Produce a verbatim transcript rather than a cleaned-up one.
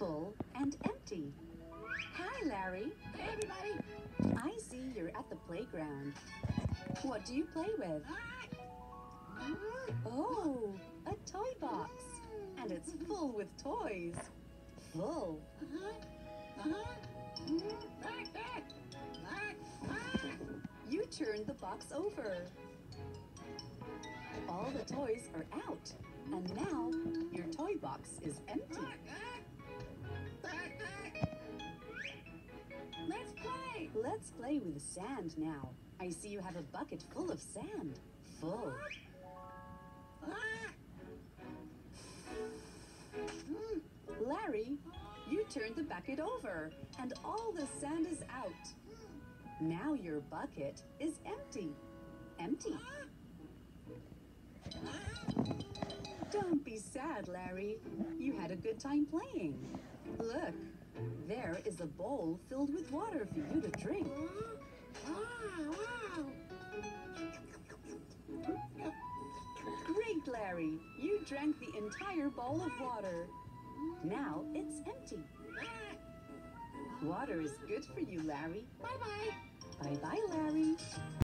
full and empty. Hi, Larry. Hey, everybody. I see you're at the playground. What do you play with? Oh, a toy box. And it's full with toys. Full. You turned the box over. All the toys are out. And now your toy box is empty. Let's play. Let's play with sand now. I see you have a bucket full of sand. Full. Larry, you turned the bucket over, and all the sand is out. Now your bucket is empty. Empty. Don't be sad, Larry. You had a good time playing. Look, there is a bowl filled with water for you to drink. Great, Larry. You drank the entire bowl of water. Now it's empty. Water is good for you, Larry. Bye-bye. Bye-bye, Larry.